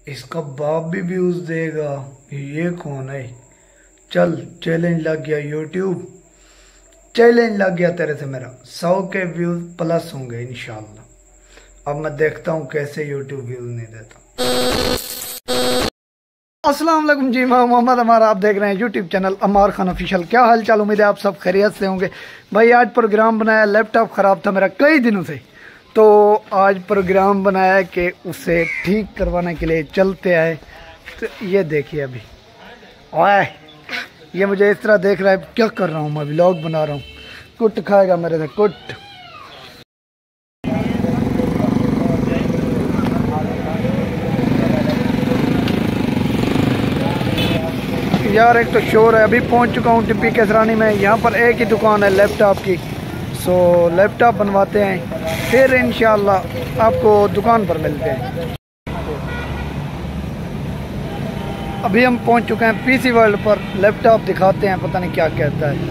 इसका बाप भी व्यूज देगा। ये कौन है? चल चैलेंज लग गया, यूट्यूब चैलेंज लग गया तेरे से। मेरा 100 के व्यूज प्लस होंगे इंशाल्लाह। अब मैं देखता हूँ कैसे यूट्यूब व्यूज नहीं देता। अस्सलाम वालेकुम जी, मैं मोहम्मद अमार, आप देख रहे हैं YouTube channel Amar Khan official. क्या हाल चाल, उम्मीद है आप सब खैरियत से होंगे। भाई आज प्रोग्राम बनाया, लैपटॉप ख़राब था मेरा कई दिनों से, तो आज प्रोग्राम बनाया कि उसे ठीक करवाने के लिए चलते आए। तो ये देखिए अभी ओए, ये मुझे इस तरह देख रहा है। क्या कर रहा हूँ मैं? व्लॉग बना रहा हूँ। कुट खाएगा मेरे से, कुट। यार एक तो शोर है। अभी पहुंच चुका हूं टिप्पी केसरानी में। यहाँ पर एक ही दुकान है लैपटॉप की, सो लैपटॉप बनवाते हैं, फिर इंशाल्लाह आपको दुकान पर मिलते हैं। अभी हम पहुंच चुके हैं पीसी वर्ल्ड पर। लैपटॉप दिखाते हैं, पता नहीं क्या कहता है।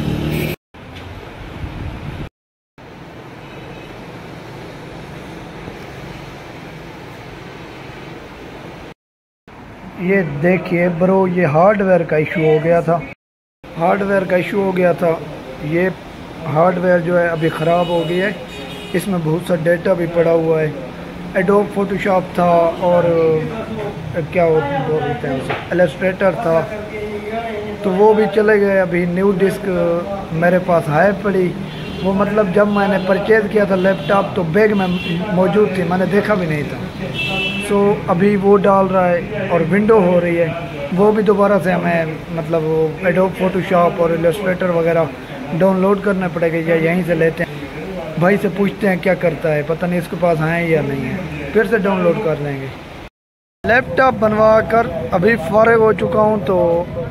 ये देखिए ब्रो, ये हार्डवेयर का इशू हो गया था। हार्डवेयर का इशू हो गया था। ये हार्डवेयर जो है अभी ख़राब हो गई है। इसमें बहुत सा डेटा भी पड़ा हुआ है। एडोब फोटोशॉप था और क्या बोलते हैं उसे, इलस्ट्रेटर था, तो वो भी चले गए। अभी न्यू डिस्क मेरे पास है पड़ी। वो मतलब जब मैंने परचेज़ किया था लैपटॉप तो बैग में मौजूद थी, मैंने देखा भी नहीं था। सो अभी वो डाल रहा है और विंडो हो रही है। वो भी दोबारा से हमें मतलब वो एडोब फोटोशॉप और इलस्ट्रेटर वगैरह डाउनलोड करने पड़ेगा या यहीं से लेते हैं। भाई से पूछते हैं क्या करता है, पता नहीं इसके पास हैं या नहीं है, फिर से डाउनलोड कर लेंगे। लैपटॉप बनवा कर अभी फारिग हो चुका हूँ। तो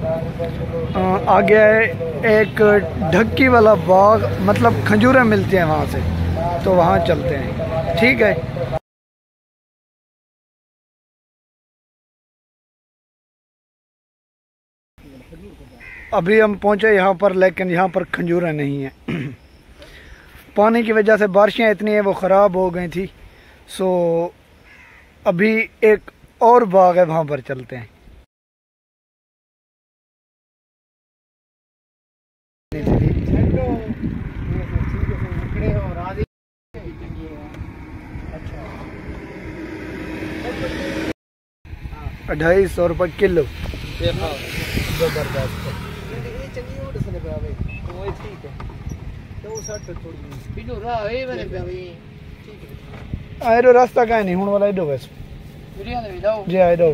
आ गया है एक ढक्की वाला बाग, मतलब खजूरें मिलती हैं वहाँ से, तो वहाँ चलते हैं। ठीक है। अभी हम पहुँचे यहाँ पर, लेकिन यहाँ पर खजूरें नहीं हैं। पानी की वजह से बारिशें इतनी है वो ख़राब हो गई थी। सो अभी एक और बाग है, वहाँ पर चलते हैं। ₹250 किलो। जबरदस्त। रास्ता कहीं नहीं हूँ वाला एडो बस जी एडो।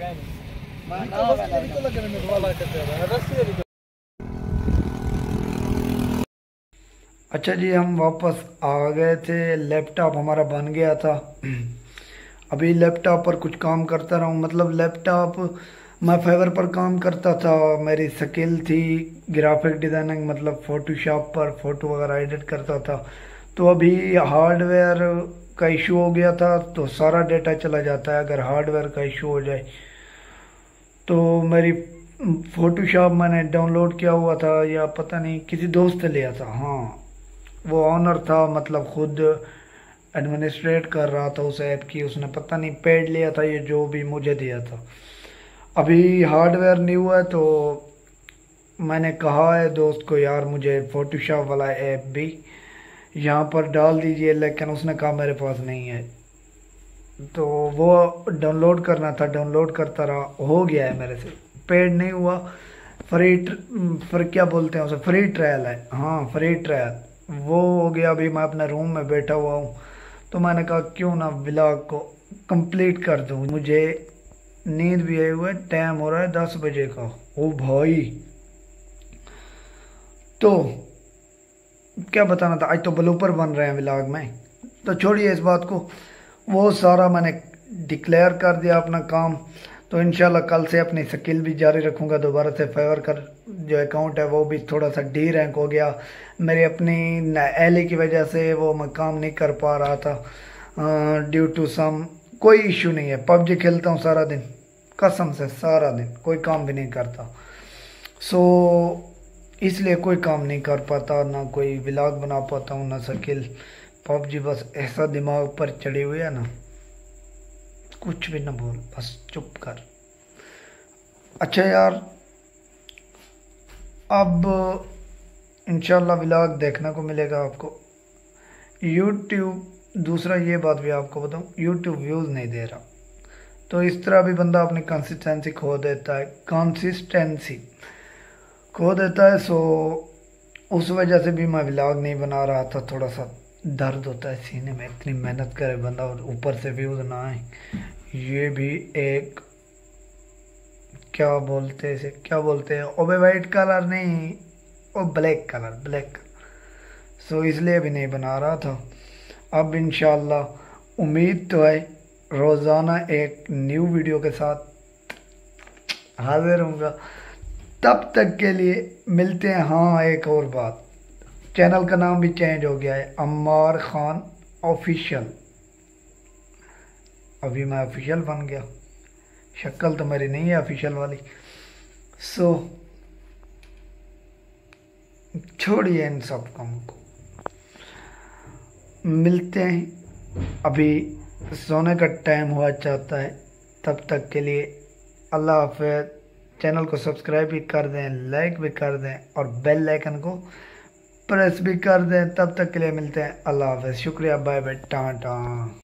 अच्छा जी, हम वापस आ गए थे। लैपटॉप हमारा बन गया था। अभी लैपटॉप पर कुछ काम करता रहा हूँ। मतलब लैपटॉप मैं फाइवर पर काम करता था, मेरी स्किल थी ग्राफिक डिज़ाइनिंग, मतलब फ़ोटोशॉप पर फ़ोटो वगैरह एडिट करता था। तो अभी हार्डवेयर का इशू हो गया था, तो सारा डेटा चला जाता है अगर हार्डवेयर का इशू हो जाए। तो मेरी फ़ोटोशॉप मैंने डाउनलोड किया हुआ था, या पता नहीं किसी दोस्त ने लिया था। हाँ, वो ऑनर था, मतलब खुद एडमिनिस्ट्रेट कर रहा था उस ऐप की। उसने पता नहीं पेड लिया था, ये जो भी मुझे दिया था। अभी हार्डवेयर न्यू है, तो मैंने कहा है दोस्त को, यार मुझे फ़ोटोशॉप वाला ऐप भी यहाँ पर डाल दीजिए, लेकिन उसने कहा मेरे पास नहीं है। तो वो डाउनलोड करना था, डाउनलोड करता रहा, हो गया है मेरे से। पेड नहीं हुआ, फ्री फिर क्या बोलते हैं उसे, फ्री ट्रायल है। हाँ, फ्री ट्रायल वो हो गया। अभी मैं अपने रूम में बैठा हुआ हूँ, तो मैंने कहा क्यों ना व्लॉग को कंप्लीट कर दूँ। मुझे नींद भी आई हुई है, टाइम हो रहा है 10 बजे का। ओ भाई, तो क्या बताना था। आज तो ब्लूपर बन रहे हैं व्लॉग में, तो छोड़िए इस बात को। वो सारा मैंने डिक्लेयर कर दिया अपना काम। तो इंशाल्लाह कल से अपनी स्किल भी जारी रखूँगा। दोबारा से फाइवर का जो अकाउंट है वो भी थोड़ा सा डी रैंक हो गया। मेरी अपनी एली की वजह से वो मैं काम नहीं कर पा रहा था ड्यू टू सम। कोई इशू नहीं है, पबजी खेलता हूँ सारा दिन, कसम से सारा दिन, कोई काम भी नहीं करता। सो इसलिए कोई काम नहीं कर पाता, ना कोई व्लॉग बना पाता हूँ, ना स्किल। पबजी बस ऐसा दिमाग पर चढ़ी हुई है ना, कुछ भी ना बोल, बस चुप कर। अच्छा यार, अब इंशाल्लाह व्लॉग देखने को मिलेगा आपको। यूट्यूब, दूसरा ये बात भी आपको बताऊँ, यूट्यूब व्यूज़ नहीं दे रहा, तो इस तरह भी बंदा अपनी कंसिस्टेंसी खो देता है, कंसिस्टेंसी खो देता है। सो उस वजह से भी मैं व्लॉग नहीं बना रहा था। थोड़ा सा दर्द होता है सीने में, इतनी मेहनत करे बंदा और ऊपर से व्यूज़ ना आए। ये भी एक, क्या बोलते हैं इसे, क्या बोलते हैं, ओबे वाइट कलर नहीं, ओ ब्लैक कलर, ब्लैक। सो इसलिए भी नहीं बना रहा था। अब इंशाल्लाह उम्मीद तो है रोज़ाना एक न्यू वीडियो के साथ हाजिर होऊंगा। तब तक के लिए मिलते हैं। हाँ, एक और बात, चैनल का नाम भी चेंज हो गया है, अम्मार खान ऑफिशियल। अभी मैं ऑफिशियल बन गया, शक्ल तो मेरी नहीं है ऑफिशियल वाली। सो छोड़िए इन सब कामों को, मिलते हैं। अभी सोने का टाइम हुआ चाहता है। तब तक के लिए अल्लाह हाफ़िज़। चैनल को सब्सक्राइब भी कर दें, लाइक भी कर दें और बेल आइकन को प्रेस भी कर दें। तब तक के लिए मिलते हैं। अल्लाह हाफ़िज़, शुक्रिया, बाय बाय, टाटा।